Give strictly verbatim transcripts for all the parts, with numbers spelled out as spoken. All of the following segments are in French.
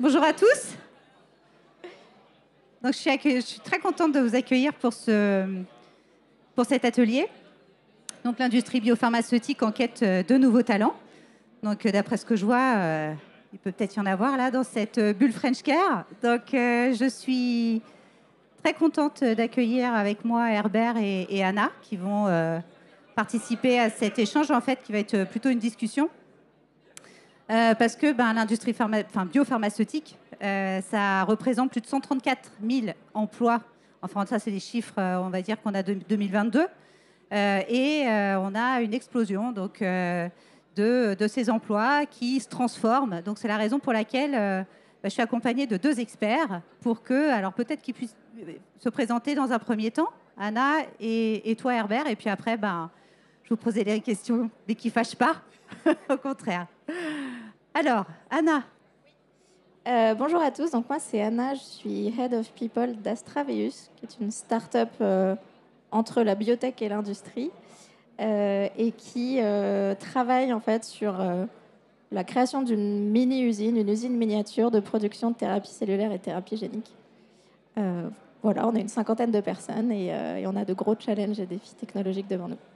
Bonjour à tous. Donc, je, suis accueil... je suis très contente de vous accueillir pour, ce... pour cet atelier. Donc, l'industrie biopharmaceutique en quête de nouveaux talents. Donc, d'après ce que je vois, euh, il peut peut-être y en avoir là dans cette bulle French Care. Donc, euh, je suis très contente d'accueillir avec moi Herbert et, et Anna qui vont euh, participer à cet échange, en fait, qui va être plutôt une discussion. Euh, parce que ben, l'industrie pharma... enfin, biopharmaceutique, euh, ça représente plus de cent trente-quatre mille emplois. Enfin, ça, c'est les chiffres, euh, on va dire, qu'on a de deux mille vingt-deux. Euh, et euh, on a une explosion donc, euh, de, de ces emplois qui se transforment. Donc, c'est la raison pour laquelle euh, ben, je suis accompagnée de deux experts pour que, alors peut-être qu'ils puissent se présenter dans un premier temps, Anna et, et toi, Herbert. Et puis après, ben, je vous poserai des questions, mais qui ne fâchent pas, au contraire. Alors, Anna. Euh, bonjour à tous, donc moi c'est Anna, je suis Head of People d'Astraveus, qui est une start-up euh, entre la biotech et l'industrie, euh, et qui euh, travaille en fait sur euh, la création d'une mini-usine, une usine miniature de production de thérapie cellulaire et thérapie génique. Euh, voilà, on a une cinquantaine de personnes et, euh, et on a de gros challenges et défis technologiques devant nous.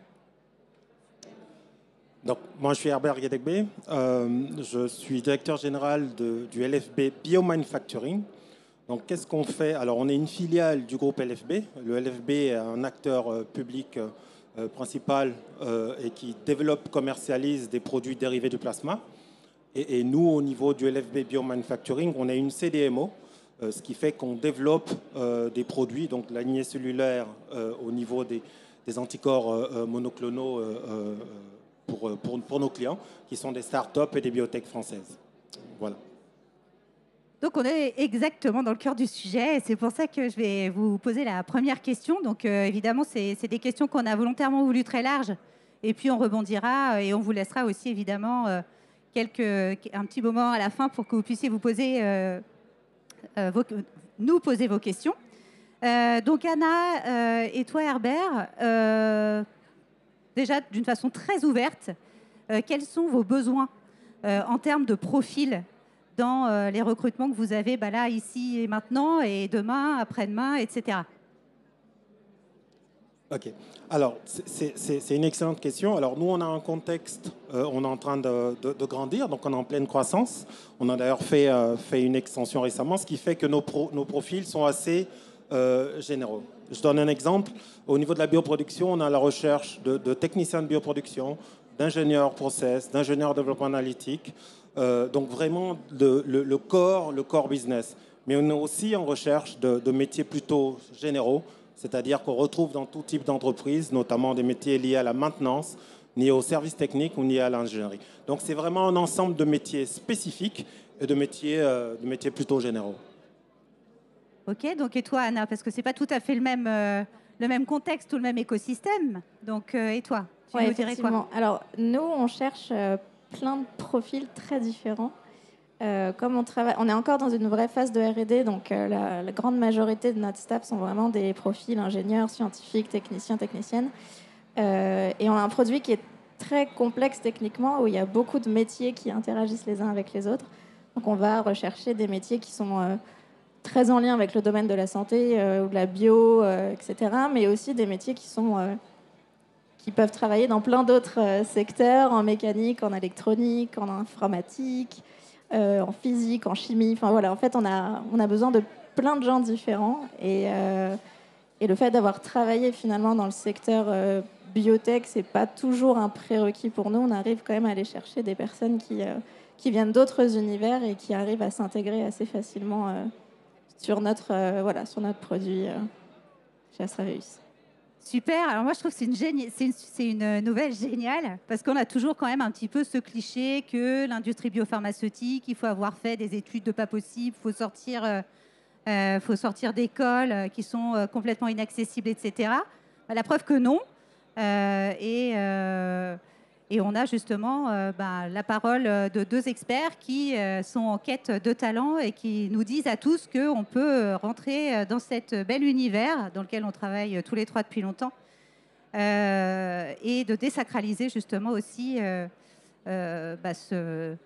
Donc, moi, je suis Herbert Guédégbé. Euh, je suis directeur général de, du L F B Biomanufacturing. Donc, qu'est-ce qu'on fait? Alors, on est une filiale du groupe L F B. Le L F B est un acteur euh, public euh, principal euh, et qui développe, commercialise des produits dérivés du plasma. Et, et nous, au niveau du L F B Biomanufacturing, on est une C D M O, euh, ce qui fait qu'on développe euh, des produits, donc la lignée cellulaire euh, au niveau des, des anticorps euh, monoclonaux euh, euh, Pour, pour, pour nos clients, qui sont des startups et des biotech françaises. Voilà. Donc, on est exactement dans le cœur du sujet. Et c'est pour ça que je vais vous poser la première question. Donc, euh, évidemment, c'est des questions qu'on a volontairement voulu très larges. Et puis, on rebondira et on vous laissera aussi, évidemment, euh, quelques, un petit moment à la fin pour que vous puissiez vous poser, euh, euh, vos, nous poser vos questions. Euh, donc, Anna euh, et toi, Herbert, euh, déjà, d'une façon très ouverte, euh, quels sont vos besoins euh, en termes de profil dans euh, les recrutements que vous avez bah, là, ici et maintenant, et demain, après-demain, et cetera. OK. Alors, c'est une excellente question. Alors, nous, on a un contexte, euh, on est en train de, de, de grandir, donc on est en pleine croissance. On a d'ailleurs fait, euh, fait une extension récemment, ce qui fait que nos, pro, nos profils sont assez euh, généraux. Je donne un exemple. Au niveau de la bioproduction, on a la recherche de, de techniciens de bioproduction, d'ingénieurs process, d'ingénieurs développement analytique. Euh, donc vraiment le, le, le core, le core business. Mais on est aussi en recherche de, de métiers plutôt généraux, c'est-à-dire qu'on retrouve dans tout type d'entreprise, notamment des métiers liés à la maintenance, liés aux services techniques ou liés à l'ingénierie. Donc c'est vraiment un ensemble de métiers spécifiques et de métiers, euh, de métiers plutôt généraux. Ok, donc et toi, Anna, parce que c'est pas tout à fait le même, euh, le même contexte ou le même écosystème. Donc, euh, et toi, tu ouais, nous dirais quoi? Alors, nous, on cherche euh, plein de profils très différents. Euh, comme on travaille, on est encore dans une vraie phase de R et D, donc euh, la, la grande majorité de notre staff sont vraiment des profils ingénieurs, scientifiques, techniciens, techniciennes. Euh, et on a un produit qui est très complexe techniquement, où il y a beaucoup de métiers qui interagissent les uns avec les autres. Donc on va rechercher des métiers qui sont euh, très en lien avec le domaine de la santé euh, ou de la bio, euh, et cetera. Mais aussi des métiers qui sont euh, qui peuvent travailler dans plein d'autres euh, secteurs, en mécanique, en électronique, en informatique, euh, en physique, en chimie. Enfin voilà, en fait, on a on a besoin de plein de gens différents. Et euh, et le fait d'avoir travaillé finalement dans le secteur euh, biotech, c'est pas toujours un prérequis pour nous. On arrive quand même à aller chercher des personnes qui euh, qui viennent d'autres univers et qui arrivent à s'intégrer assez facilement euh, sur notre euh, voilà sur notre produit euh, chez Astraveus. Super. Alors moi, je trouve que c'est une, génie... une, une nouvelle géniale parce qu'on a toujours quand même un petit peu ce cliché que l'industrie biopharmaceutique, il faut avoir fait des études de pas possible, il faut sortir, euh, euh, faut sortir d'écoles euh, qui sont euh, complètement inaccessibles, et cetera. Bah, la preuve que non. Euh, et, euh, et on a justement euh, bah, la parole de deux experts qui euh, sont en quête de talent et qui nous disent à tous qu'on peut rentrer dans cet bel univers dans lequel on travaille tous les trois depuis longtemps euh, et de désacraliser justement aussi euh, euh, bah, ce,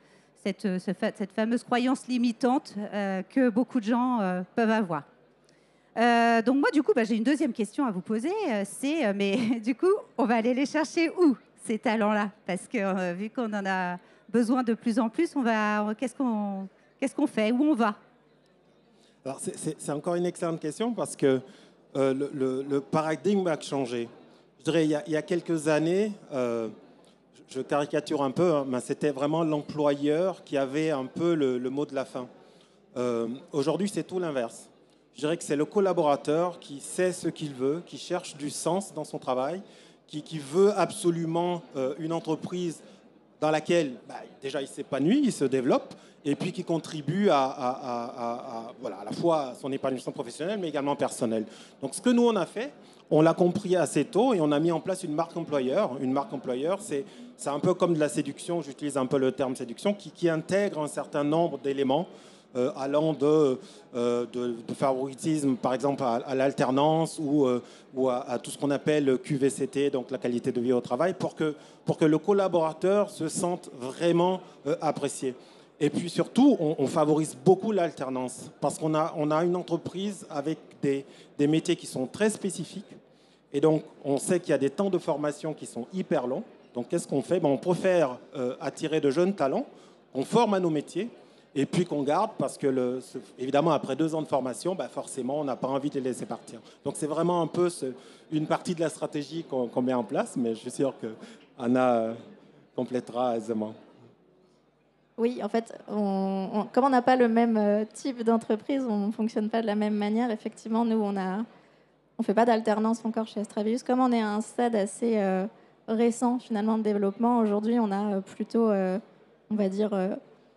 cette, ce fa cette fameuse croyance limitante euh, que beaucoup de gens euh, peuvent avoir. Euh, donc moi, du coup, bah, j'ai une deuxième question à vous poser. Euh, c'est, euh, mais du coup, on va aller les chercher où, ces talents-là? Parce que euh, vu qu'on en a besoin de plus en plus, on va, qu'est-ce qu'on qu'est-ce qu'on fait? Où on va? Alors, c'est encore une excellente question parce que euh, le, le, le paradigme a changé. Je dirais, il y a, il y a quelques années, euh, je caricature un peu, hein, mais c'était vraiment l'employeur qui avait un peu le, le mot de la fin. Euh, Aujourd'hui, c'est tout l'inverse. Je dirais que c'est le collaborateur qui sait ce qu'il veut, qui cherche du sens dans son travail, qui, qui veut absolument euh, une entreprise dans laquelle bah, déjà il s'épanouit, il se développe, et puis qui contribue à, à, à, à, voilà, à la fois à son épanouissement professionnel, mais également personnel. Donc ce que nous, on a fait, on l'a compris assez tôt, et on a mis en place une marque employeur. Une marque employeur, c'est un peu comme de la séduction, j'utilise un peu le terme séduction, qui, qui intègre un certain nombre d'éléments Euh, allant de, euh, de, de favoritisme, par exemple, à, à l'alternance ou, euh, ou à, à tout ce qu'on appelle Q V C T, donc la qualité de vie au travail, pour que, pour que le collaborateur se sente vraiment euh, apprécié. Et puis surtout, on, on favorise beaucoup l'alternance, parce qu'on a, on a une entreprise avec des, des métiers qui sont très spécifiques, et donc on sait qu'il y a des temps de formation qui sont hyper longs. Donc qu'est-ce qu'on fait? Ben, on préfère euh, attirer de jeunes talents, on forme à nos métiers, et puis qu'on garde, parce que, le, évidemment, après deux ans de formation, bah forcément, on n'a pas envie de les laisser partir. Donc, c'est vraiment un peu ce, une partie de la stratégie qu'on qu'on met en place, mais je suis sûr qu'Anna complétera aisément. Oui, en fait, on, on, comme on n'a pas le même type d'entreprise, on ne fonctionne pas de la même manière. Effectivement, nous, on a, on fait pas d'alternance encore chez Astravius. Comme on est à un stade assez euh, récent, finalement, de développement, aujourd'hui, on a plutôt, euh, on va dire... Euh,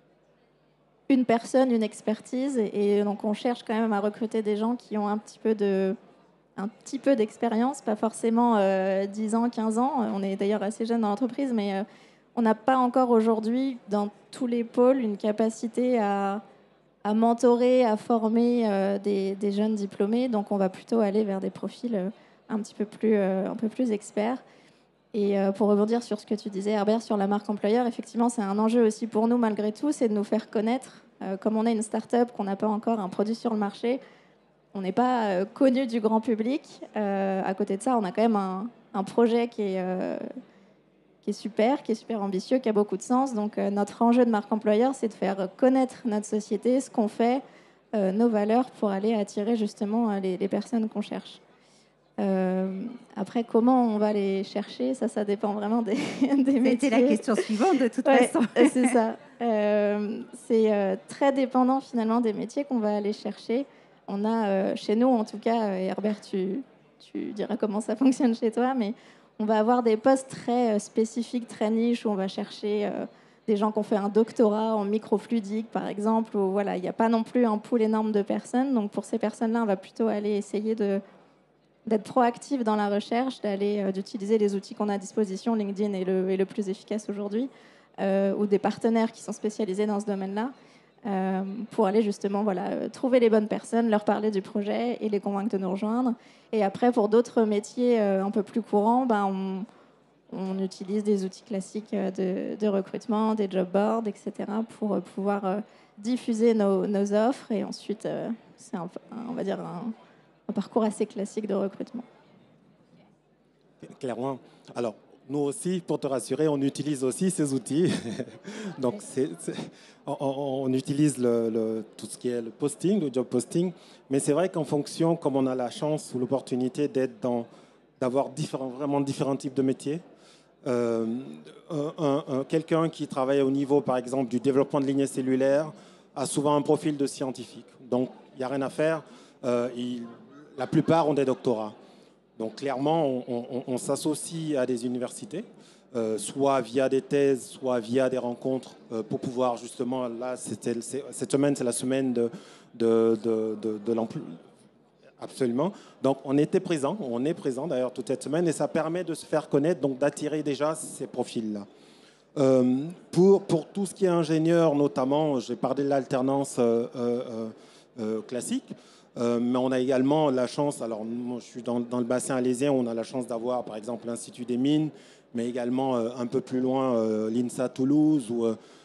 une personne, une expertise, et donc on cherche quand même à recruter des gens qui ont un petit peu de, un petit peu d'expérience, pas forcément euh, dix ans, quinze ans. On est d'ailleurs assez jeune dans l'entreprise, mais euh, on n'a pas encore aujourd'hui dans tous les pôles une capacité à, à mentorer, à former euh, des, des jeunes diplômés. Donc on va plutôt aller vers des profils euh, un petit peu plus, euh, un peu plus experts. Et pour rebondir sur ce que tu disais, Herbert, sur la marque employeur, effectivement, c'est un enjeu aussi pour nous, malgré tout, c'est de nous faire connaître. Euh, comme on est une start-up, qu'on n'a pas encore un produit sur le marché, on n'est pas euh, connu du grand public. Euh, à côté de ça, on a quand même un, un projet qui est, euh, qui est super, qui est super ambitieux, qui a beaucoup de sens. Donc, euh, notre enjeu de marque employeur, c'est de faire connaître notre société, ce qu'on fait, euh, nos valeurs, pour aller attirer justement les, les personnes qu'on cherche. Euh, après, comment on va les chercher, ça, ça dépend vraiment des, des métiers. C'était la question suivante, de toute ouais, façon. C'est ça. Euh, c'est euh, très dépendant, finalement, des métiers qu'on va aller chercher. On a, euh, chez nous, en tout cas, et Herbert, tu, tu diras comment ça fonctionne chez toi, mais on va avoir des postes très spécifiques, très niches, où on va chercher euh, des gens qui ont fait un doctorat en microfluidique, par exemple, où voilà, il n'y a pas non plus un pool énorme de personnes. Donc, pour ces personnes-là, on va plutôt aller essayer de d'être proactif dans la recherche, d'aller euh, d'utiliser les outils qu'on a à disposition. LinkedIn est le, est le plus efficace aujourd'hui, euh, ou des partenaires qui sont spécialisés dans ce domaine-là, euh, pour aller justement voilà, euh, trouver les bonnes personnes, leur parler du projet et les convaincre de nous rejoindre. Et après, pour d'autres métiers euh, un peu plus courants, ben, on, on utilise des outils classiques de, de recrutement, des job boards, et cetera, pour euh, pouvoir euh, diffuser nos, nos offres. Et ensuite, euh, c'est un, on va dire un un parcours assez classique de recrutement. Clairement. Alors, nous aussi, pour te rassurer, on utilise aussi ces outils. Donc, c'est, c'est, on, on utilise le, le, tout ce qui est le posting, le job posting. Mais c'est vrai qu'en fonction, comme on a la chance ou l'opportunité d'être dans, d'avoir différents, vraiment différents types de métiers, euh, un, un, un, quelqu'un qui travaille au niveau, par exemple, du développement de lignées cellulaires a souvent un profil de scientifique. Donc, il n'y a rien à faire. Euh, il, La plupart ont des doctorats. Donc clairement, on, on, on s'associe à des universités, euh, soit via des thèses, soit via des rencontres, euh, pour pouvoir justement, là, c'était, cette semaine, c'est la semaine de, de, de, de, de l'emploi. Absolument. Donc on était présent, on est présent d'ailleurs toute cette semaine, et ça permet de se faire connaître, donc d'attirer déjà ces profils-là. Euh, pour, pour tout ce qui est ingénieur, notamment, j'ai parlé de l'alternance euh, euh, euh, classique. Euh, mais on a également la chance, alors moi je suis dans, dans le bassin alésien, on a la chance d'avoir par exemple l'Institut des mines, mais également euh, un peu plus loin euh, l'INSA Toulouse ou, euh,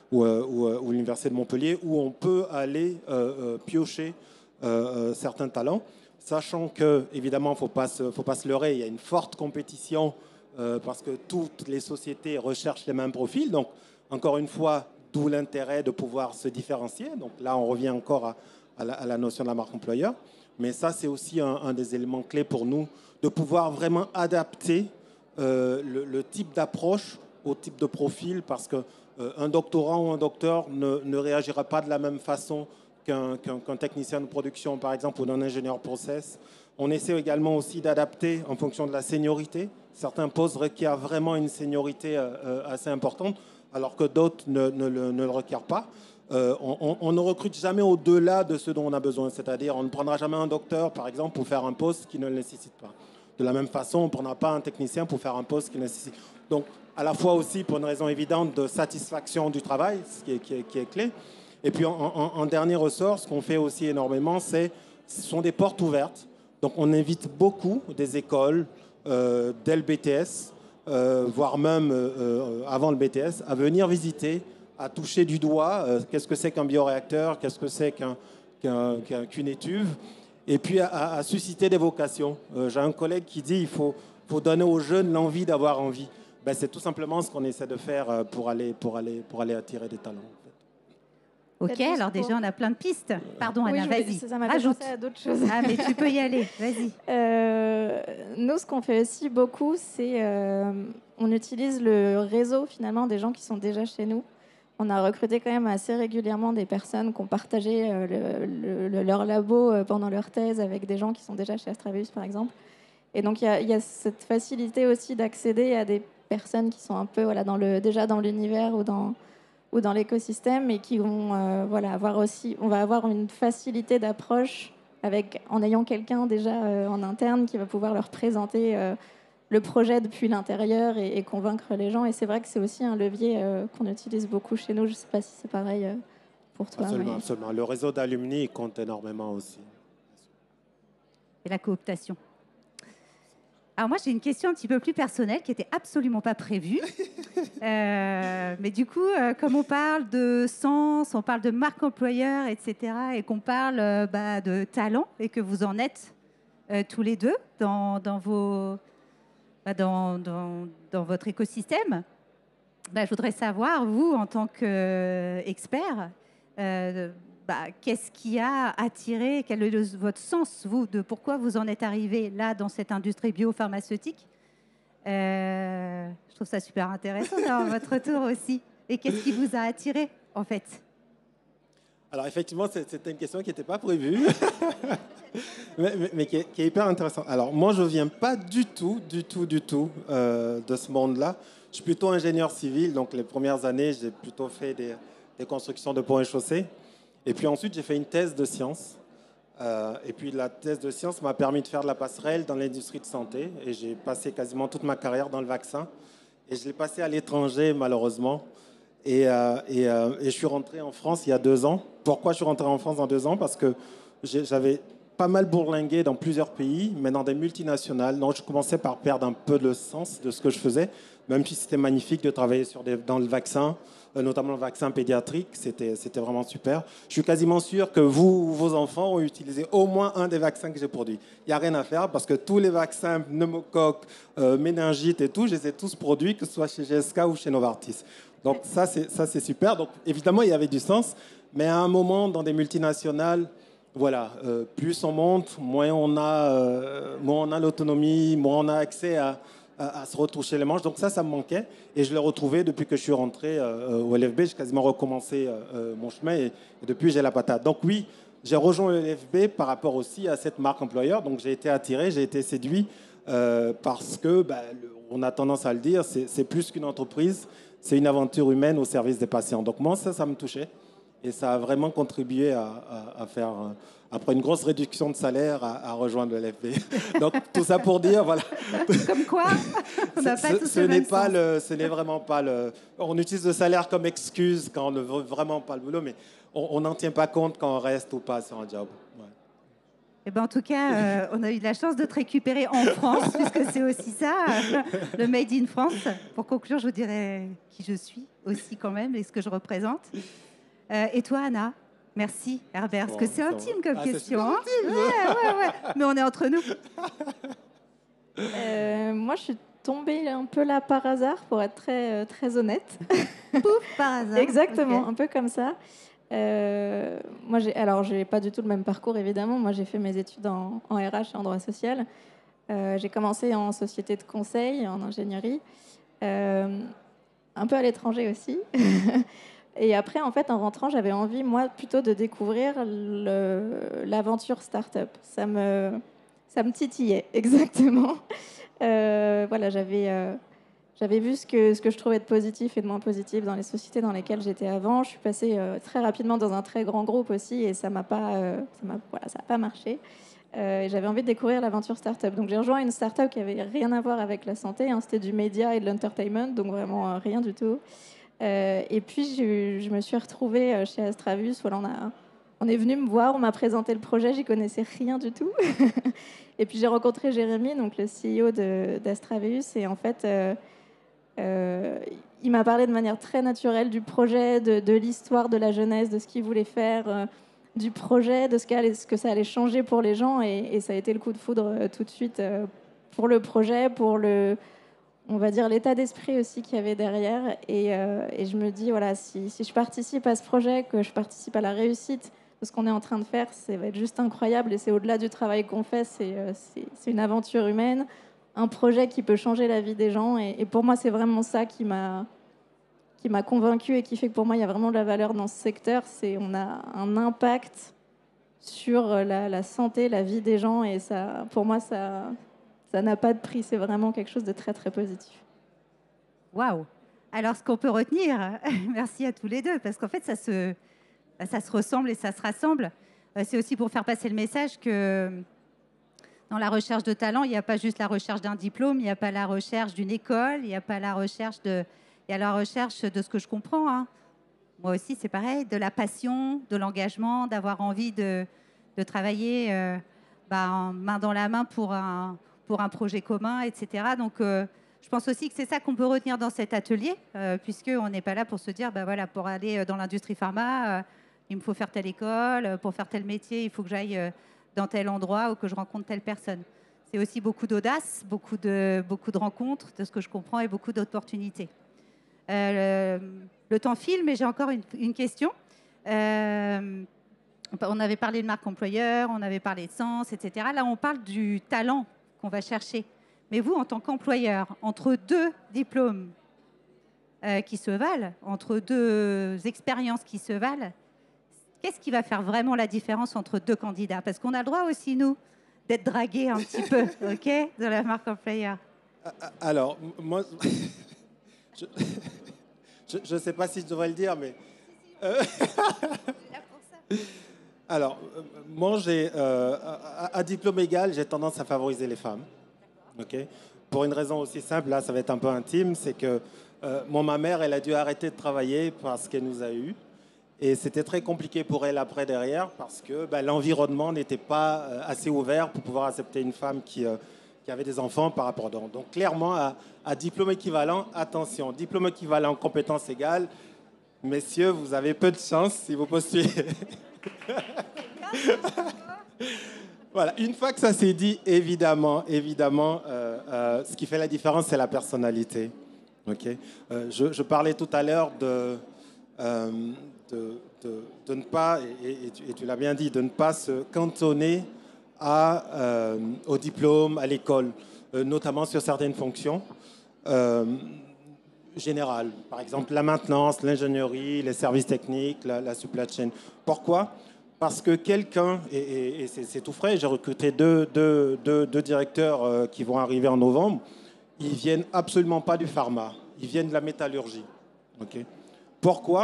ou, euh, ou, euh, ou l'Université de Montpellier, où on peut aller euh, euh, piocher euh, euh, certains talents, sachant que, évidemment, il ne faut pas se, faut pas se leurrer, il y a une forte compétition euh, parce que toutes les sociétés recherchent les mêmes profils. Donc, encore une fois, d'où l'intérêt de pouvoir se différencier. Donc là, on revient encore à, à, la, à la notion de la marque employeur. Mais ça, c'est aussi un, un des éléments clés pour nous, de pouvoir vraiment adapter euh, le, le type d'approche au type de profil, parce qu'un euh, doctorant ou un docteur ne, ne réagira pas de la même façon qu'un qu'un, qu'un technicien de production, par exemple, ou d'un ingénieur process. On essaie également aussi d'adapter en fonction de la seniorité. Certains postes requièrent vraiment une seniorité euh, assez importante, alors que d'autres ne, ne, ne, ne le requièrent pas. Euh, on, on ne recrute jamais au-delà de ce dont on a besoin. C'est-à-dire, on ne prendra jamais un docteur, par exemple, pour faire un poste qui ne le nécessite pas. De la même façon, on ne prendra pas un technicien pour faire un poste qui le nécessite. Donc, à la fois aussi pour une raison évidente de satisfaction du travail, ce qui est, qui est, qui est clé. Et puis, en, en, en dernier ressort, ce qu'on fait aussi énormément, c'est, ce sont des portes ouvertes. Donc, on invite beaucoup des écoles, euh, dès le B T S, euh, voire même euh, avant le B T S, à venir visiter, à toucher du doigt euh, qu'est-ce que c'est qu'un bioréacteur, qu'est-ce que c'est qu'un, qu'un, qu'une étuve, et puis à, à susciter des vocations. Euh, j'ai un collègue qui dit qu'il faut, faut donner aux jeunes l'envie d'avoir envie. Ben, c'est tout simplement ce qu'on essaie de faire pour aller, pour aller, pour aller attirer des talents. En fait. Ok, alors déjà on a plein de pistes. Pardon Anna, oui, vas-y. Ça m'a fait penser à d'autres choses. Ah mais tu peux y aller, vas-y. Euh, nous, ce qu'on fait aussi beaucoup, c'est euh, on utilise le réseau finalement des gens qui sont déjà chez nous. On a recruté quand même assez régulièrement des personnes qui ont partagé euh, le, le, leur labo euh, pendant leur thèse avec des gens qui sont déjà chez Astraveus, par exemple. Et donc, il y, y a cette facilité aussi d'accéder à des personnes qui sont un peu voilà, dans le, déjà dans l'univers ou dans, ou dans l'écosystème et qui vont euh, voilà, avoir aussi... On va avoir une facilité d'approche avec, en ayant quelqu'un déjà euh, en interne qui va pouvoir leur présenter... Euh, le projet depuis l'intérieur et, et convaincre les gens. Et c'est vrai que c'est aussi un levier euh, qu'on utilise beaucoup chez nous. Je ne sais pas si c'est pareil euh, pour toi. Absolument, mais... absolument. Le réseau d'alumni compte énormément aussi. Et la cooptation. Alors moi, j'ai une question un petit peu plus personnelle qui n'était absolument pas prévue. euh, mais du coup, euh, comme on parle de sens, on parle de marque employeur, et cetera, et qu'on parle euh, bah, de talent, et que vous en êtes euh, tous les deux dans, dans vos... Dans, dans, dans votre écosystème, bah, je voudrais savoir, vous, en tant qu'expert, euh, bah, qu'est-ce qui a attiré, quel est le, votre sens, vous, de pourquoi vous en êtes arrivé là, dans cette industrie biopharmaceutique. euh, Je trouve ça super intéressant d'avoir votre retour aussi. Et qu'est-ce qui vous a attiré, en fait? Alors, effectivement, c'était une question qui n'était pas prévue. mais, mais, mais qui, est, qui est hyper intéressant. Alors, moi, je ne viens pas du tout, du tout, du tout euh, de ce monde-là. Je suis plutôt ingénieur civil, donc les premières années, j'ai plutôt fait des, des constructions de ponts et chaussées. Et puis ensuite, j'ai fait une thèse de sciences. Euh, et puis la thèse de sciences m'a permis de faire de la passerelle dans l'industrie de santé. Et j'ai passé quasiment toute ma carrière dans le vaccin. Et je l'ai passé à l'étranger, malheureusement. Et, euh, et, euh, et je suis rentré en France il y a deux ans. Pourquoi je suis rentré en France dans deux ans? Parce que j'avais pas mal bourlingué dans plusieurs pays, mais dans des multinationales. Donc, je commençais par perdre un peu le sens de ce que je faisais, même si c'était magnifique de travailler sur des, dans le vaccin, euh, notamment le vaccin pédiatrique. C'était, c'était vraiment super. Je suis quasiment sûr que vous ou vos enfants ont utilisé au moins un des vaccins que j'ai produits. Il n'y a rien à faire parce que tous les vaccins, pneumocoque, euh, méningite et tout, je les ai tous produits, que ce soit chez G S K ou chez Novartis. Donc ça c'est, ça, c'est super. Donc évidemment, il y avait du sens. Mais à un moment, dans des multinationales, voilà, euh, plus on monte, moins on a, euh, moins on a l'autonomie, moins on a accès à, à, à se retoucher les manches. Donc ça, ça me manquait. Et je l'ai retrouvé depuis que je suis rentré euh, au L F B. J'ai quasiment recommencé euh, mon chemin. Et, et depuis, j'ai la patate. Donc oui, j'ai rejoint le L F B par rapport aussi à cette marque employeur. Donc j'ai été attiré, j'ai été séduit euh, parce que, bah, le, on a tendance à le dire, c'est, c'est plus qu'une entreprise. C'est une aventure humaine au service des patients. Donc moi, ça, ça me touchait. Et ça a vraiment contribué à, à, à faire, après une grosse réduction de salaire, à, à rejoindre le L F B. Donc tout ça pour dire, voilà. Comme quoi, on n'a pas ce, tous ce le n'est même pas sens. le, ce n'est vraiment pas le... On utilise le salaire comme excuse quand on ne veut vraiment pas le boulot, mais on n'en tient pas compte quand on reste ou pas sur un job. Ouais. Eh ben, en tout cas, euh, on a eu de la chance de te récupérer en France, puisque c'est aussi ça, euh, le Made in France. Pour conclure, je vous dirais qui je suis aussi quand même et ce que je représente. Euh, et toi, Anna? Merci, Herbert, parce Bon, que c'est ça intime va. comme Ah, c'est question. super Hein, intime, ouais, ouais, ouais. Mais on est entre nous. Euh, moi, je suis tombée un peu là par hasard, pour être très, euh, très honnête. Pouf, par hasard. Exactement, Ok. un peu comme ça. Euh, moi, j'ai, alors, j'ai pas du tout le même parcours, évidemment. Moi, j'ai fait mes études en, en R H et en droit social. Euh, j'ai commencé en société de conseil, en ingénierie, euh, un peu à l'étranger aussi. Et après, en fait, en rentrant, j'avais envie, moi, plutôt de découvrir le- l'aventure start-up. Ça me, ça me titillait, exactement. Euh, voilà, j'avais euh, j'avais vu ce que, ce que je trouvais de positif et de moins positif dans les sociétés dans lesquelles j'étais avant. Je suis passée euh, très rapidement dans un très grand groupe aussi et ça m'a pas, euh, ça m'a, voilà, ça a pas marché. Euh, et j'avais envie de découvrir l'aventure start-up. Donc j'ai rejoint une start-up qui avait rien à voir avec la santé. Hein. C'était du média et de l'entertainment, donc vraiment euh, rien du tout. Euh, et puis, je, je me suis retrouvée euh, chez Astravus. Voilà, on, a, on est venu me voir, on m'a présenté le projet, j'y connaissais rien du tout. Et puis, j'ai rencontré Jérémy, donc le C E O de- d'Astravus. Et en fait, euh, euh, il m'a parlé de manière très naturelle du projet, de, de l'histoire de la jeunesse, de ce qu'il voulait faire, euh, du projet, de ce, qu'allait- ce que ça allait changer pour les gens. Et, et ça a été le coup de foudre euh, tout de suite euh, pour le projet, pour le on va dire l'état d'esprit aussi qu'il y avait derrière. Et, euh, et je me dis, voilà, si, si je participe à ce projet, que je participe à la réussite de ce qu'on est en train de faire, ça va être juste incroyable. Et c'est au-delà du travail qu'on fait, c'est, euh, c'est, c'est une aventure humaine, un projet qui peut changer la vie des gens. Et, et pour moi, c'est vraiment ça qui m'a qui m'a convaincue et qui fait que pour moi, il y a vraiment de la valeur dans ce secteur. C'est on a un impact sur la, la santé, la vie des gens. Et ça, pour moi, ça ça n'a pas de prix. C'est vraiment quelque chose de très, très positif. Waouh. Alors, ce qu'on peut retenir, merci à tous les deux, parce qu'en fait, ça se, ça se ressemble et ça se rassemble. Euh, C'est aussi pour faire passer le message que dans la recherche de talent, il n'y a pas juste la recherche d'un diplôme, il n'y a pas la recherche d'une école, il n'y a pas la recherche de... Il y a la recherche de ce que je comprends. Hein. Moi aussi, c'est pareil, de la passion, de l'engagement, d'avoir envie de, de travailler euh, bah, en main dans la main pour un, pour un projet commun, et cetera. Donc, euh, je pense aussi que c'est ça qu'on peut retenir dans cet atelier, euh, puisqu'on n'est pas là pour se dire, bah, voilà, pour aller dans l'industrie pharma, euh, il me faut faire telle école, pour faire tel métier, il faut que j'aille euh, dans tel endroit ou que je rencontre telle personne. C'est aussi beaucoup d'audace, beaucoup de, beaucoup de rencontres, de ce que je comprends, et beaucoup d'opportunités. Euh, le, le temps file, mais j'ai encore une, une question. Euh, on avait parlé de marque employeur, on avait parlé de sens, et cetera. Là, on parle du talent qu'on va chercher. Mais vous, en tant qu'employeur, entre deux diplômes euh, qui se valent, entre deux expériences qui se valent, qu'est-ce qui va faire vraiment la différence entre deux candidats? Parce qu'on a le droit aussi, nous, d'être dragués un petit peu, OK, de la marque employeur. Alors, moi, je ne sais pas si je devrais le dire, mais... euh, Alors, euh, moi, j'ai, euh, à, à diplôme égal, j'ai tendance à favoriser les femmes. Ok. Pour une raison aussi simple, là, ça va être un peu intime, c'est que euh, moi, ma mère, elle a dû arrêter de travailler parce qu'elle nous a eus. Et c'était très compliqué pour elle après, derrière, parce que ben, l'environnement n'était pas euh, assez ouvert pour pouvoir accepter une femme qui, euh, qui avait des enfants par rapport à... Donc, donc clairement, à, à diplôme équivalent, attention, diplôme équivalent, compétences égales, messieurs, vous avez peu de chance si vous postulez. Voilà, une fois que ça s'est dit, évidemment, évidemment, euh, euh, ce qui fait la différence, c'est la personnalité. Okay. Euh, je, je parlais tout à l'heure de, euh, de, de, de ne pas, et, et tu, et tu l'as bien dit, de ne pas se cantonner à, euh, au diplôme, à l'école, euh, notamment sur certaines fonctions euh, générales. Par exemple, la maintenance, l'ingénierie, les services techniques, la, la supply chain. Pourquoi ? Parce que quelqu'un, et, et, et c'est, c'est tout frais, j'ai recruté deux, deux, deux, deux directeurs euh, qui vont arriver en novembre, ils viennent absolument pas du pharma, ils viennent de la métallurgie. Okay. Pourquoi ?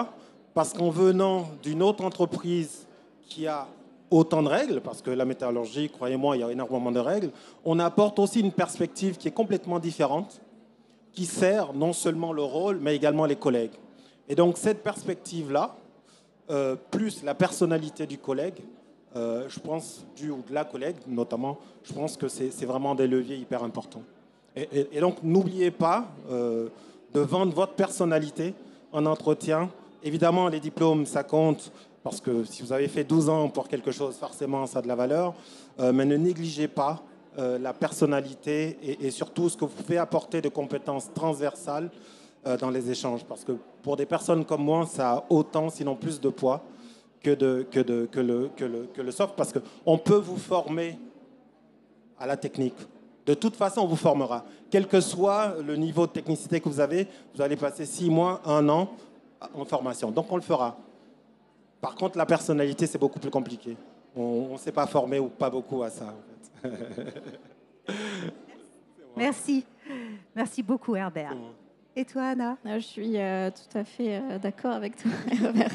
Parce qu'en venant d'une autre entreprise qui a autant de règles, parce que la métallurgie, croyez-moi, il y a énormément de règles, on apporte aussi une perspective qui est complètement différente, qui sert non seulement le rôle, mais également les collègues. Et donc cette perspective-là, Euh, plus la personnalité du collègue, euh, je pense, du ou de la collègue notamment, je pense que c'est vraiment des leviers hyper importants. Et, et, et donc, n'oubliez pas euh, de vendre votre personnalité en entretien. Évidemment, les diplômes, ça compte, parce que si vous avez fait douze ans pour quelque chose, forcément, ça a de la valeur. Euh, mais ne négligez pas euh, la personnalité et, et surtout ce que vous pouvez apporter de compétences transversales euh, dans les échanges. Parce que pour des personnes comme moi, ça a autant, sinon plus de poids que, de, que, de, que, le, que, le, que le soft. Parce qu'on peut vous former à la technique. De toute façon, on vous formera. Quel que soit le niveau de technicité que vous avez, vous allez passer six mois, un an en formation. Donc, on le fera. Par contre, la personnalité, c'est beaucoup plus compliqué. On ne s'est pas formé ou pas beaucoup à ça. En fait. Merci. Merci beaucoup, Herbert. Et toi, Anna? Je suis euh, tout à fait euh, d'accord avec toi, Herbert.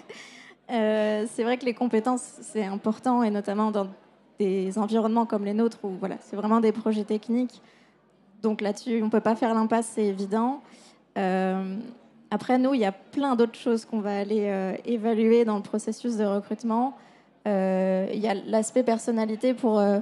euh, c'est vrai que les compétences, c'est important, et notamment dans des environnements comme les nôtres, où voilà, c'est vraiment des projets techniques. Donc là-dessus, on ne peut pas faire l'impasse, c'est évident. Euh, Après, nous, il y a plein d'autres choses qu'on va aller euh, évaluer dans le processus de recrutement. Euh, il y a l'aspect personnalité pour, euh,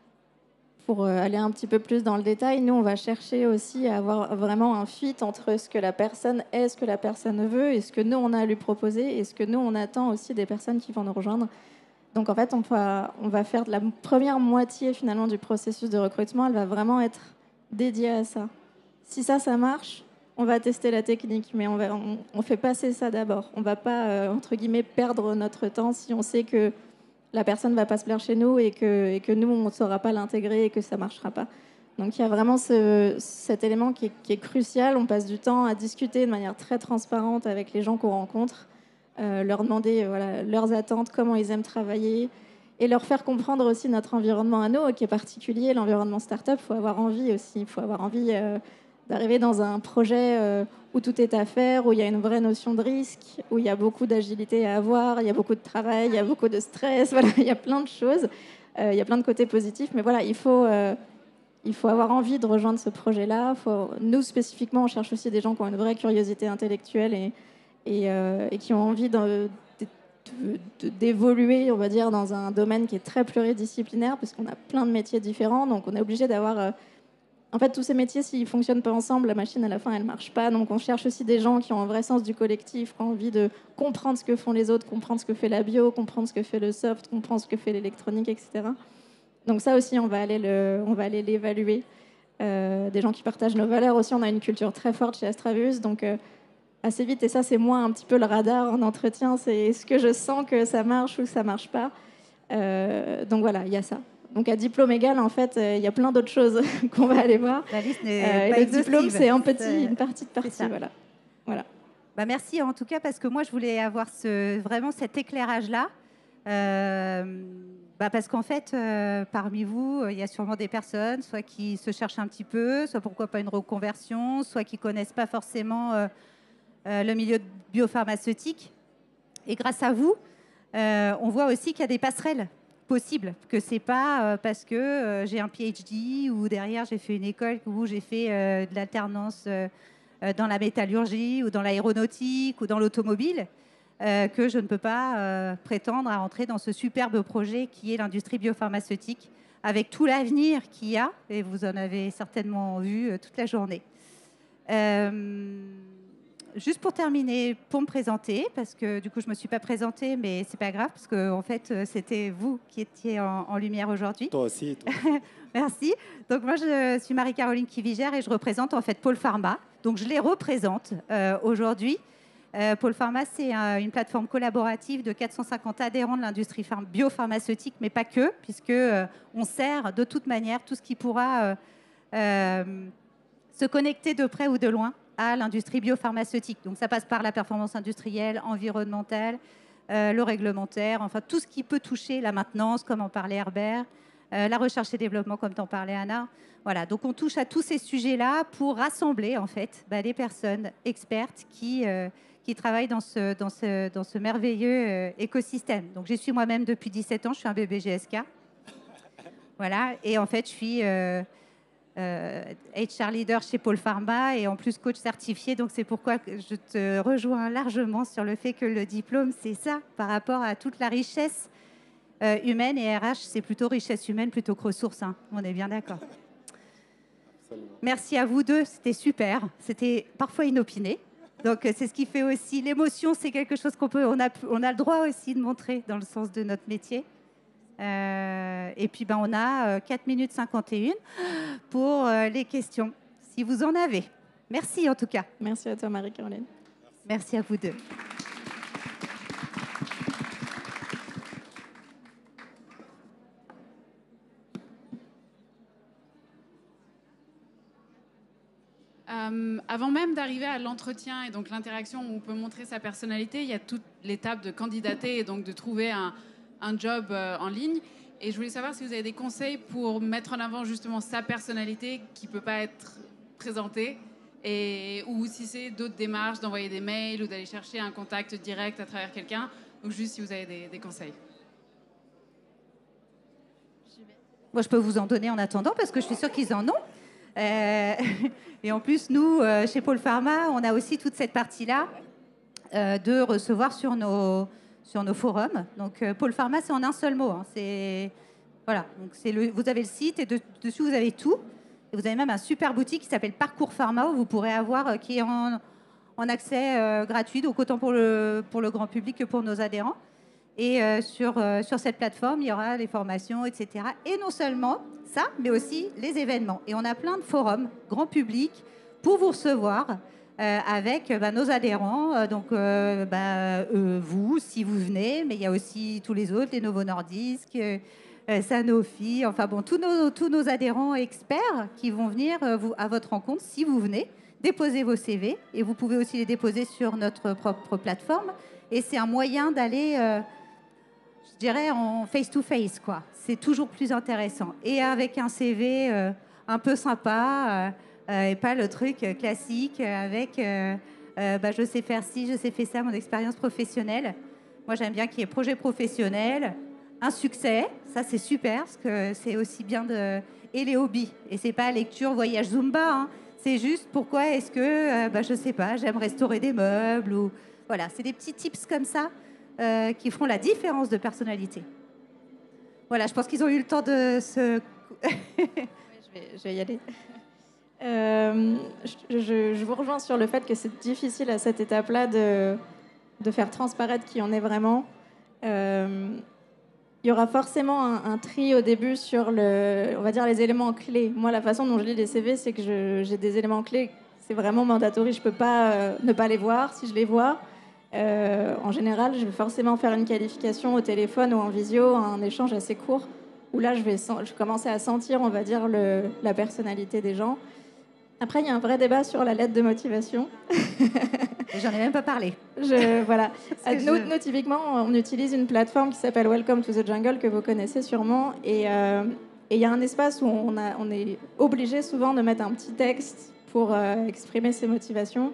pour euh, aller un petit peu plus dans le détail. Nous, on va chercher aussi à avoir vraiment un fit entre ce que la personne est, ce que la personne veut, et ce que nous, on a à lui proposer, et ce que nous, on attend aussi des personnes qui vont nous rejoindre. Donc, en fait, on va, on va faire de la première moitié, finalement, du processus de recrutement. Elle va vraiment être dédiée à ça. Si ça, ça marche, on va tester la technique, mais on, va, on, on fait passer ça d'abord. On ne va pas, euh, entre guillemets, perdre notre temps si on sait que la personne ne va pas se plaire chez nous et que, et que nous, on ne saura pas l'intégrer et que ça ne marchera pas. Donc, il y a vraiment ce, cet élément qui est, qui est crucial. On passe du temps à discuter de manière très transparente avec les gens qu'on rencontre, euh, leur demander voilà, leurs attentes, comment ils aiment travailler, et leur faire comprendre aussi notre environnement à nous, qui est particulier, l'environnement start-up. Il faut avoir envie aussi, il faut avoir envie... Euh, d'arriver dans un projet euh, où tout est à faire, où il y a une vraie notion de risque, où il y a beaucoup d'agilité à avoir, il y a beaucoup de travail, il y a beaucoup de stress, voilà, il y a plein de choses, euh, il y a plein de côtés positifs, mais voilà, il faut, euh, il faut avoir envie de rejoindre ce projet-là. Faut... Nous, spécifiquement, on cherche aussi des gens qui ont une vraie curiosité intellectuelle et, et, euh, et qui ont envie de, de, de, d'évoluer, on va dire, dans un domaine qui est très pluridisciplinaire, parce qu'on a plein de métiers différents, donc on est obligé d'avoir... Euh, En fait, tous ces métiers, s'ils ne fonctionnent pas ensemble, la machine, à la fin, elle ne marche pas. Donc, on cherche aussi des gens qui ont un vrai sens du collectif, qui ont envie de comprendre ce que font les autres, comprendre ce que fait la bio, comprendre ce que fait le soft, comprendre ce que fait l'électronique, et cetera. Donc, ça aussi, on va aller le, on va aller l'évaluer. Euh, des gens qui partagent nos valeurs aussi. On a une culture très forte chez Astravius. Donc, euh, assez vite, et ça, c'est moi un petit peu le radar en entretien, c'est est-ce que je sens que ça marche ou que ça ne marche pas. Euh, donc, voilà, il y a ça. Donc, à diplôme égal, en fait, il euh, y a plein d'autres choses qu'on va aller voir. La liste n'est euh, pas le exhaustive. diplôme, c'est un petit, une partie de partie. Voilà. Voilà. Bah, merci en tout cas, parce que moi, je voulais avoir ce, vraiment cet éclairage-là. Euh, bah, parce qu'en fait, euh, parmi vous, il y a sûrement des personnes, soit qui se cherchent un petit peu, soit pourquoi pas une reconversion, soit qui ne connaissent pas forcément euh, euh, le milieu biopharmaceutique. Et grâce à vous, euh, on voit aussi qu'il y a des passerelles possible, que c'est pas euh, parce que euh, j'ai un P H D ou derrière j'ai fait une école où j'ai fait euh, de l'alternance euh, dans la métallurgie ou dans l'aéronautique ou dans l'automobile euh, que je ne peux pas euh, prétendre à entrer dans ce superbe projet qui est l'industrie biopharmaceutique, avec tout l'avenir qu'il y a, et vous en avez certainement vu euh, toute la journée. Euh, Juste pour terminer, pour me présenter, parce que du coup, je ne me suis pas présentée, mais ce n'est pas grave, parce que en fait, c'était vous qui étiez en, en lumière aujourd'hui. Toi aussi. Toi. Merci. Donc, moi, je suis Marie-Caroline Kivigère et je représente en fait Pôle Pharma. Donc, je les représente euh, aujourd'hui. Euh, Pôle Pharma, c'est un, une plateforme collaborative de quatre cent cinquante adhérents de l'industrie biopharmaceutique, mais pas que, puisque euh, on sert de toute manière tout ce qui pourra euh, euh, se connecter de près ou de loin à l'industrie biopharmaceutique. Donc, ça passe par la performance industrielle, environnementale, euh, le réglementaire, enfin tout ce qui peut toucher la maintenance, comme en parlait Herbert, euh, la recherche et développement, comme t'en parlais Anna. Voilà, donc on touche à tous ces sujets-là pour rassembler en fait bah, des personnes expertes qui, euh, qui travaillent dans ce, dans ce, dans ce merveilleux euh, écosystème. Donc, j'y suis moi-même depuis dix-sept ans, je suis un bébé G S K. Voilà, et en fait, je suis... Euh, Euh, H R leader chez Pôle Pharma et en plus coach certifié. Donc, c'est pourquoi je te rejoins largement sur le fait que le diplôme, c'est ça, par rapport à toute la richesse euh, humaine et R H, c'est plutôt richesse humaine plutôt que ressources. Hein. On est bien d'accord. Merci à vous deux, c'était super. C'était parfois inopiné. Donc, c'est ce qui fait aussi l'émotion, c'est quelque chose qu'on peut, on a, on a le droit aussi de montrer dans le sens de notre métier. Euh, et puis, ben, on a euh, quatre minutes cinquante et un pour euh, les questions, si vous en avez. Merci en tout cas. Merci à toi, Marie-Caroline. Merci à vous deux. Euh, avant même d'arriver à l'entretien et donc l'interaction où on peut montrer sa personnalité, il y a toute l'étape de candidater et donc de trouver un, un job euh, en ligne. Et je voulais savoir si vous avez des conseils pour mettre en avant justement sa personnalité qui ne peut pas être présentée, et, ou si c'est d'autres démarches, d'envoyer des mails ou d'aller chercher un contact direct à travers quelqu'un. Donc juste si vous avez des, des conseils. Moi, je peux vous en donner en attendant parce que je suis sûre qu'ils en ont. Euh, et en plus, nous, euh, chez Pôle Pharma, on a aussi toute cette partie-là euh, de recevoir sur nos, sur nos forums. Donc, euh, Pôle Pharma, c'est en un seul mot. Hein. C'est, voilà. Donc, c'est le, vous avez le site et de, dessus, vous avez tout. Et vous avez même un super boutique qui s'appelle Parcours Pharma où vous pourrez avoir, euh, qui est en, en accès euh, gratuit, donc autant pour le, pour le grand public que pour nos adhérents. Et euh, sur, euh, sur cette plateforme, il y aura les formations, et cetera. Et non seulement ça, mais aussi les événements. Et on a plein de forums, grand public, pour vous recevoir euh, avec euh, bah, nos adhérents. Euh, donc, euh, bah, euh, vous, si vous venez, mais il y a aussi tous les autres, les Novo Nordisk, euh, euh, Sanofi, enfin bon, tous nos, tous nos adhérents experts qui vont venir euh, vous, à votre rencontre si vous venez, déposer vos C V. Et vous pouvez aussi les déposer sur notre propre plateforme. Et c'est un moyen d'aller... Euh, je dirais en face-to-face, quoi. C'est toujours plus intéressant. Et avec un C V euh, un peu sympa, euh, euh, et pas le truc classique avec euh, euh, bah, je sais faire ci, je sais faire ça, mon expérience professionnelle. Moi, j'aime bien qu'il y ait projet professionnel, un succès, ça c'est super, parce que c'est aussi bien de... Et les hobbies. Et c'est pas lecture, voyage, Zumba, hein. C'est juste pourquoi est-ce que, euh, bah, je sais pas, j'aime restaurer des meubles ou... Voilà, c'est des petits tips comme ça. Euh, qui feront la différence de personnalité. Voilà, je pense qu'ils ont eu le temps de se... Oui, je, vais, je vais y aller. Euh, je, je, je vous rejoins sur le fait que c'est difficile à cette étape-là de, de faire transparaître qui on est vraiment. Euh, il y aura forcément un, un tri au début sur le, on va dire les éléments clés. Moi, la façon dont je lis les C V, c'est que je, j'ai des éléments clés. C'est vraiment mandatory. Je ne peux pas euh, ne pas les voir. Si je les vois, Euh, en général, je vais forcément faire une qualification au téléphone ou en visio, un échange assez court, où là, je vais je commencer à sentir, on va dire, le, la personnalité des gens. Après, il y a un vrai débat sur la lettre de motivation. J'en ai même pas parlé. Je, voilà. Nous, je... nous, typiquement, on utilise une plateforme qui s'appelle Welcome to the Jungle, que vous connaissez sûrement. Et euh, il y a un espace où on, a, on est obligé souvent de mettre un petit texte pour euh, exprimer ses motivations.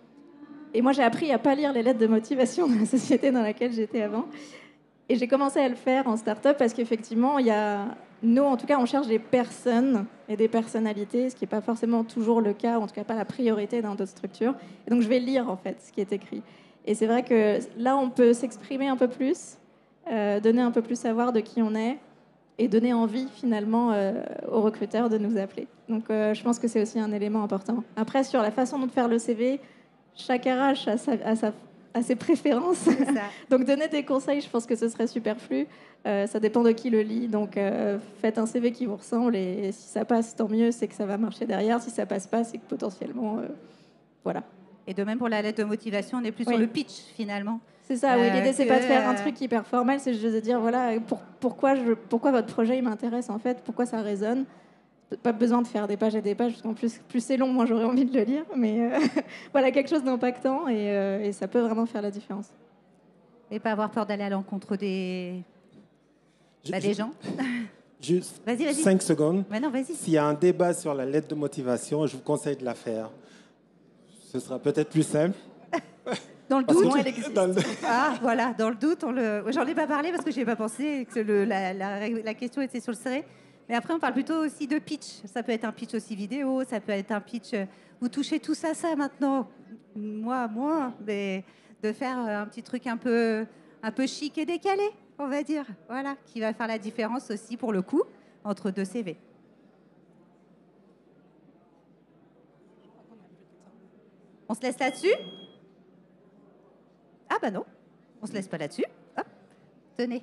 Et moi, j'ai appris à ne pas lire les lettres de motivation dans la société dans laquelle j'étais avant. Et j'ai commencé à le faire en start-up parce qu'effectivement, il y a... nous, en tout cas, on cherche des personnes et des personnalités, ce qui n'est pas forcément toujours le cas, ou en tout cas pas la priorité dans d'autres structures. Et donc, je vais lire, en fait, ce qui est écrit. Et c'est vrai que là, on peut s'exprimer un peu plus, euh, donner un peu plus savoir de qui on est et donner envie, finalement, euh, aux recruteurs de nous appeler. Donc, euh, je pense que c'est aussi un élément important. Après, sur la façon de faire le C V... Chaque R H a, sa, a, sa, a ses préférences. Donc, donner des conseils, je pense que ce serait superflu. Euh, ça dépend de qui le lit. Donc, euh, faites un C V qui vous ressemble. Et si ça passe, tant mieux, c'est que ça va marcher derrière. Si ça passe pas, c'est que potentiellement... Euh, voilà. Et de même pour la lettre de motivation, on est plus oui. sur le pitch, finalement. C'est ça, euh, oui. L'idée, c'est que... pas de faire un truc hyper formel. C'est juste de dire, voilà, pour, pourquoi, je, pourquoi votre projet m'intéresse, en fait. Pourquoi ça résonne. Pas besoin de faire des pages et des pages, parce qu'en plus, plus c'est long, moins j'aurais envie de le lire. Mais euh, voilà, quelque chose d'impactant et, euh, et ça peut vraiment faire la différence. Et pas avoir peur d'aller à l'encontre des, bah, des gens. Juste vas-y, vas-y. cinq secondes. Ouais, non, vas-y. S'il y a un débat sur la lettre de motivation, je vous conseille de la faire. Ce sera peut-être plus simple. Dans le Parce doute, que... elle existe. Dans le... Ah, voilà, dans le doute, on le... j'en ai pas parlé parce que j'ai pas pensé que le, la, la, la question était sur le serré. Mais après, on parle plutôt aussi de pitch. Ça peut être un pitch aussi vidéo, ça peut être un pitch... Vous touchez tous à ça maintenant. Moi, moins, mais de faire un petit truc un peu, un peu chic et décalé. on va dire, voilà, qui va faire la différence aussi pour le coup entre deux C V. On se laisse là-dessus? Ah bah non, on se laisse pas là-dessus. Hop, tenez.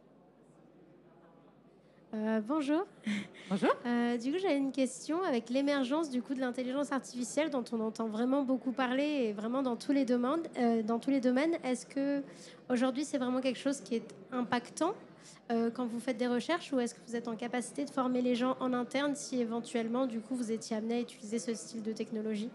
Euh, bonjour. Bonjour. Euh, du coup, j'avais une question avec l'émergence du coup de l'intelligence artificielle dont on entend vraiment beaucoup parler et vraiment dans tous les domaines. Euh, dans tous les domaines, est-ce que aujourd'hui c'est vraiment quelque chose qui est impactant euh, quand vous faites des recherches, ou est-ce que vous êtes en capacité de former les gens en interne si éventuellement du coup vous étiez amené à utiliser ce style de technologie?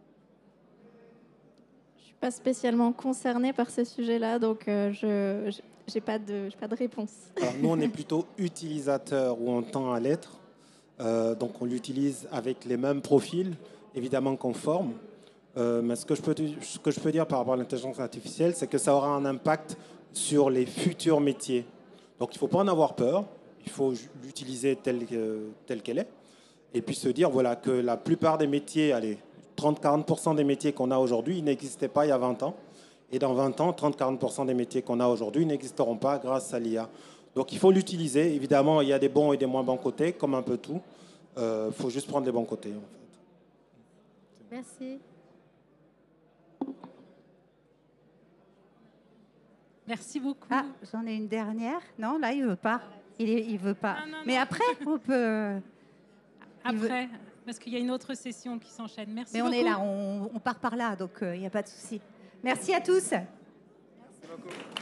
Je suis pas spécialement concernée par ce sujet-là, donc euh, je j'ai pas de j'ai pas de réponse. Alors, nous, on est plutôt utilisateur, ou on tend à l'être. Euh, donc, on l'utilise avec les mêmes profils, évidemment qu'on forme. Euh, mais ce que, je peux, ce que je peux dire par rapport à l'intelligence artificielle, c'est que ça aura un impact sur les futurs métiers. Donc, il ne faut pas en avoir peur. Il faut l'utiliser telle, telle qu'elle est. Et puis se dire voilà, que la plupart des métiers, allez, trente à quarante pour cent des métiers qu'on a aujourd'hui, ils n'existaient pas il y a vingt ans. Et dans vingt ans, trente à quarante pour cent des métiers qu'on a aujourd'hui n'existeront pas grâce à l'I A. Donc il faut l'utiliser. Évidemment, il y a des bons et des moins bons côtés, comme un peu tout. Il euh, faut juste prendre les bons côtés, en fait. Merci. Merci beaucoup. Ah, j'en ai une dernière. Non, là, il veut pas. Il, est, il veut pas. Non, non, Mais non. après, on peut... Après, parce qu'il y a une autre session qui s'enchaîne. Merci Mais beaucoup. on est là, on, on part par là, donc il n'y a pas de souci. Merci à tous. Merci beaucoup.